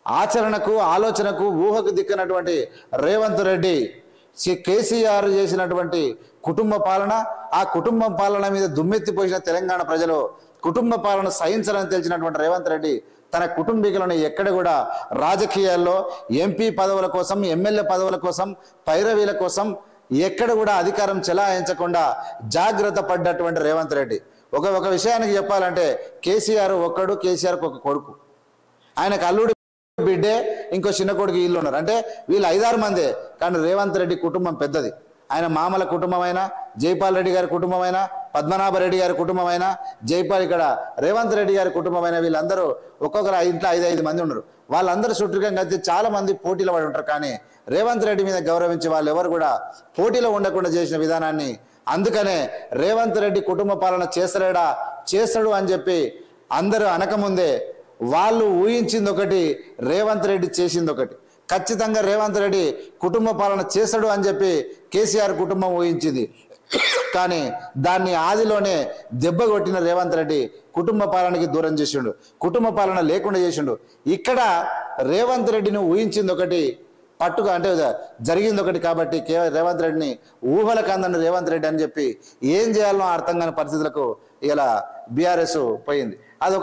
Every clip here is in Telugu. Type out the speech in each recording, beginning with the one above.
ఆచరణకు ఆలోచనకు ఊహకు దిక్కునటువంటి రేవంత్ రెడ్డి కేసీఆర్ చేసినటువంటి కుటుంబ పాలన, ఆ కుటుంబ పాలన మీద దుమ్మెత్తిపోసిన తెలంగాణ ప్రజలు కుటుంబ పాలన సహించాలని తెలిసినటువంటి రేవంత్ రెడ్డి తన కుటుంబీకులను ఎక్కడ కూడా రాజకీయాల్లో ఎంపీ పదవుల కోసం, ఎమ్మెల్యే పదవుల కోసం, పైరవీల కోసం ఎక్కడ కూడా అధికారం చెలాయించకుండా జాగ్రత్త పడ్డటువంటి రేవంత్ రెడ్డి ఒక విషయానికి చెప్పాలంటే కేసీఆర్ ఒక్కడు, కేసీఆర్కి ఒక కొడుకు, ఆయనకు అల్లుడు బిడ్డే, ఇంకో చిన్న కొడుకు ఇల్లు ఉన్నారు. అంటే వీళ్ళు 5-6 మందే. కానీ రేవంత్ రెడ్డి కుటుంబం పెద్దది. ఆయన మామల కుటుంబమైనా, జైపాల్ రెడ్డి గారి కుటుంబమైనా, పద్మనాభరెడ్డి గారి కుటుంబమైనా, జైపాల్ ఇక్కడ రేవంత్ రెడ్డి గారి కుటుంబమైనా వీళ్ళందరూ ఒక్కొక్కరు ఇంట్లో 5 మంది ఉన్నారు. వాళ్ళందరూ చుట్టూగా కలిసి చాలా మంది పోటీలో పడి ఉంటారు. కానీ రేవంత్ రెడ్డి మీద గౌరవించి వాళ్ళు ఎవరు కూడా పోటీలో ఉండకుండా చేసిన విధానాన్ని, అందుకనే రేవంత్ రెడ్డి కుటుంబ పాలన చేస్తాడు అని చెప్పి అందరూ అనకముందే వాళ్ళు ఊహించింది ఒకటి, రేవంత్ రెడ్డి చేసింది ఒకటి. ఖచ్చితంగా రేవంత్ రెడ్డి కుటుంబ పాలన చేస్తాడు అని చెప్పి కేసీఆర్ కుటుంబం ఊహించింది. కానీ దాన్ని ఆదిలోనే దెబ్బ కొట్టిన రేవంత్ రెడ్డి కుటుంబ పాలనకి దూరం చేసిండు, కుటుంబ పాలన లేకుండా చేసిండు. ఇక్కడ రేవంత్ రెడ్డిని ఊహించింది ఒకటి, పట్టుగా అంటే జరిగింది ఒకటి. కాబట్టి రేవంత్ రెడ్డిని ఊహలకు అందని రేవంత్ రెడ్డి అని చెప్పి ఏం చేయాలో అర్థం కాని పరిస్థితులకు ఇలా బీఆర్ఎస్ పోయింది.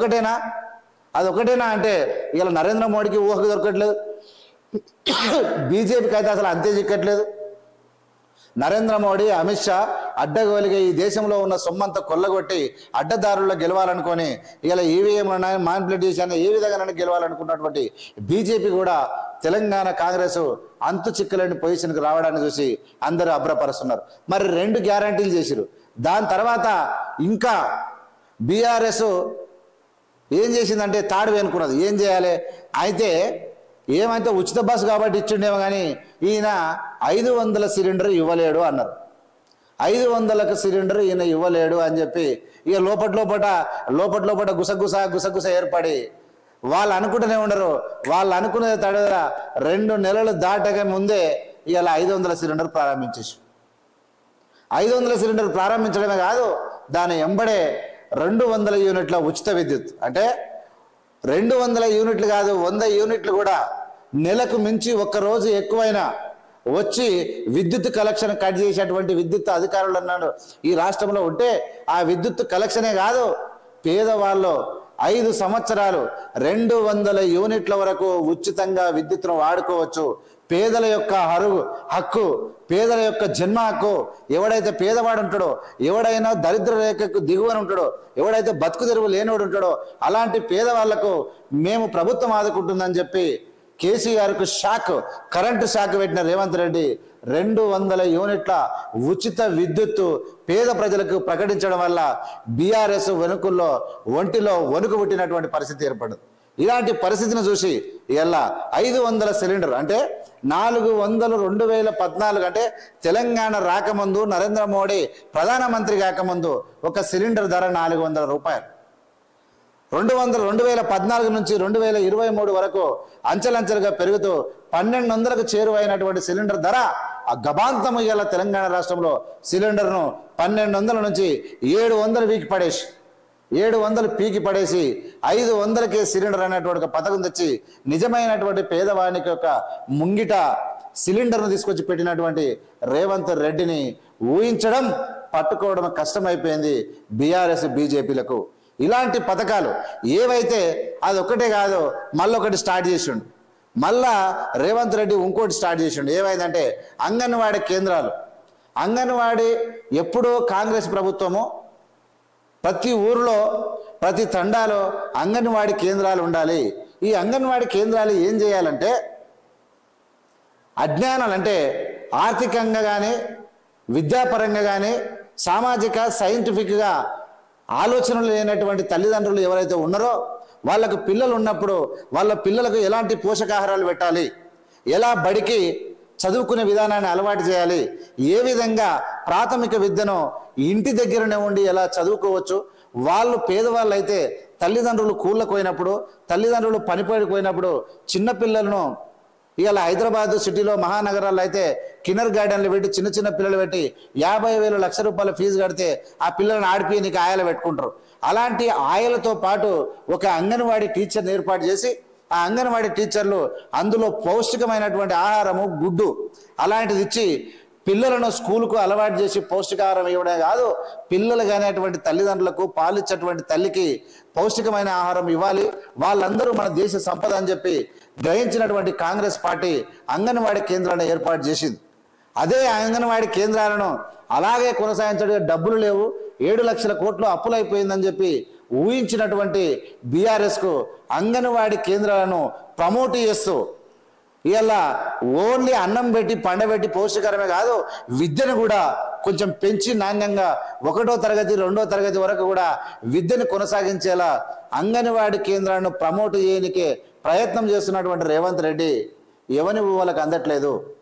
అదొకటేనా అంటే ఇలా నరేంద్ర మోడీకి ఊహకు దొరకట్లేదు, బీజేపీకి అయితే అసలు అంతే చిక్కట్లేదు. నరేంద్ర మోడీ, అమిత్ షా అడ్డగోలిగా ఈ దేశంలో ఉన్న సొమ్మంతా కొల్లగొట్టి అడ్డదారుల్లో గెలవాలనుకొని ఇలా ఈవీఎంలను మానిపులేట్ చేశాను ఏ విధంగా గెలవాలనుకున్నటువంటి బీజేపీ కూడా తెలంగాణ కాంగ్రెస్ అంతు చిక్కలేని పొజిషన్కి రావడాన్ని చూసి అందరూ అభ్రపరుస్తున్నారు. మరి 2 గ్యారంటీలు చేసిరు. దాని తర్వాత ఇంకా బీఆర్ఎస్ ఏం చేసిందంటే తాడు వేనుకున్నది. ఏం చేయాలి అయితే ఏమైతే ఉచిత బస్సు కాబట్టి ఇచ్చిండేమో కానీ ఈయన 500 సిలిండర్ ఇవ్వలేడు అన్నారు. 500కు సిలిండర్ ఈయన ఇవ్వలేడు అని చెప్పి ఇక లోపట గుసగుస ఏర్పడి వాళ్ళు అనుకుంటూనే ఉండరు. వాళ్ళు అనుకునే తడద 2 నెలలు దాటక ముందే ఇలా 500 సిలిండర్ ప్రారంభించేసి 500 సిలిండర్ ప్రారంభించడమే కాదు, దాని ఎంబడే 200 యూనిట్ల ఉచిత విద్యుత్. అంటే 200 యూనిట్లు కాదు, 100 యూనిట్లు కూడా నెలకు మించి ఒక్కరోజు ఎక్కువైనా వచ్చి విద్యుత్ కలెక్షన్ కట్ చేసేటువంటి విద్యుత్ అధికారులు అన్నాడు ఈ రాష్ట్రంలో ఉంటే ఆ విద్యుత్ కలెక్షనే కాదు, పేదవాళ్ళు 5 సంవత్సరాలు 200 యూనిట్ల వరకు ఉచితంగా విద్యుత్తును వాడుకోవచ్చు. పేదల యొక్క హక్కు, పేదల యొక్క జన్మ హక్కు. ఎవడైతే పేదవాడు ఉంటాడో, ఎవడైనా దరిద్ర రేఖకు దిగువన ఉంటాడో, ఎవడైతే బతుకు తెరువు లేనివాడు ఉంటాడో అలాంటి పేదవాళ్లకు మేము ప్రభుత్వం ఆదుకుంటుందని చెప్పి కేసీఆర్కు కరెంటు షాక్ పెట్టిన రేవంత్ రెడ్డి 200 యూనిట్ల ఉచిత విద్యుత్తు పేద ప్రజలకు ప్రకటించడం వల్ల బీఆర్ఎస్ ఒంటిలో వణుకు పుట్టినటువంటి పరిస్థితి ఏర్పడింది. ఇలాంటి పరిస్థితిని చూసి ఇలా 500 సిలిండర్ అంటే 400 2014 అంటే తెలంగాణ రాకముందు నరేంద్ర మోడీ ప్రధానమంత్రి కాకముందు ఒక సిలిండర్ ధర 400 రూపాయలు. 2014 నుంచి 2023 వరకు అంచెలంచెలుగా పెరుగుతూ 1200కు చేరువైనటువంటి సిలిండర్ ధర ఆ గబాంతం ఇయ్యాల తెలంగాణ రాష్ట్రంలో సిలిండర్ను 1200 నుంచి 700 పీకి పడేసి 500కే సిలిండర్ అనేటువంటి ఒక పథకం తెచ్చి నిజమైనటువంటి పేదవానికి ఒక ముంగిట సిలిండర్ను తీసుకొచ్చి పెట్టినటువంటి రేవంత్ రెడ్డిని ఊహించడం, పట్టుకోవడం కష్టమైపోయింది బీఆర్ఎస్ బీజేపీలకు. ఇలాంటి పథకాలు ఏవైతే అదొక్కటే కాదు, మళ్ళొకటి స్టార్ట్ చేసిండు. మళ్ళా రేవంత్ రెడ్డి ఇంకోటి స్టార్ట్ చేసిండు. ఏమైందంటే అంగన్వాడీ కేంద్రాలు. అంగన్వాడీ ఎప్పుడో కాంగ్రెస్ ప్రభుత్వము ప్రతి ఊరిలో ప్రతి తండాలో అంగన్వాడీ కేంద్రాలు ఉండాలి. ఈ అంగన్వాడీ కేంద్రాలు ఏం చేయాలంటే అజ్ఞానాలు అంటే ఆర్థికంగా కానీ విద్యాపరంగా కానీ సామాజిక సైంటిఫిక్గా ఆలోచనలు లేనటువంటి తల్లిదండ్రులు ఎవరైతే ఉన్నారో వాళ్ళకు పిల్లలు ఉన్నప్పుడు వాళ్ళ పిల్లలకు ఎలాంటి పోషకాహారాలు పెట్టాలి, ఎలా బడికి చదువుకునే విధానాన్ని అలవాటు చేయాలి, ఏ విధంగా ప్రాథమిక విద్యను ఇంటి దగ్గరనే ఉండి ఎలా చదువుకోవచ్చు. వాళ్ళు పేదవాళ్ళు అయితే తల్లిదండ్రులు కూళ్ళకు పోయినప్పుడు, తల్లిదండ్రులు పనిపోయిపోయినప్పుడు చిన్నపిల్లలను ఇలా హైదరాబాద్ సిటీలో మహానగరాల్లో అయితే కిన్నర్ గార్డెన్లు పెట్టి చిన్న పిల్లలు పెట్టి 50,000 లక్ష రూపాయల ఫీజు కడితే ఆ పిల్లలను ఆడిపి నీకు ఆయాలు పెట్టుకుంటారు. అలాంటి ఆయలతో పాటు ఒక అంగన్వాడీ టీచర్ని ఏర్పాటు చేసి ఆ అంగన్వాడీ టీచర్లు అందులో పౌష్టికమైనటువంటి ఆహారము, గుడ్డు అలాంటిది ఇచ్చి పిల్లలను స్కూలుకు అలవాటు చేసి పౌష్టికాహారం ఇవ్వడమే కాదు, పిల్లలు కానిటువంటి తల్లిదండ్రులకు పాలిచ్చేటువంటి తల్లికి పౌష్టికమైన ఆహారం ఇవ్వాలి, వాళ్ళందరూ మన దేశ సంపద అని చెప్పి గ్రహించినటువంటి కాంగ్రెస్ పార్టీ అంగన్వాడీ కేంద్రాలను ఏర్పాటు చేసింది. అదే అంగన్వాడీ కేంద్రాలను అలాగే కొనసాగించడానికి డబ్బులు లేవు, 7 లక్షల కోట్లు అప్పులైపోయిందని చెప్పి ఊహించినటువంటి బీఆర్ఎస్కు అంగన్వాడీ కేంద్రాలను ప్రమోట్ చేస్తూ ఇలా ఓన్లీ అన్నం పెట్టి పండబెట్టి పౌష్టికరమే కాదు, విద్యను కూడా కొంచెం పెంచి నాణ్యంగా 1వ తరగతి 2వ తరగతి వరకు కూడా విద్యను కొనసాగించేలా అంగన్వాడీ కేంద్రాలను ప్రమోట్ చేయడానికే ప్రయత్నం చేస్తున్నటువంటి రేవంత్ రెడ్డి ఎవరి ఊహలకు అందట్లేదు.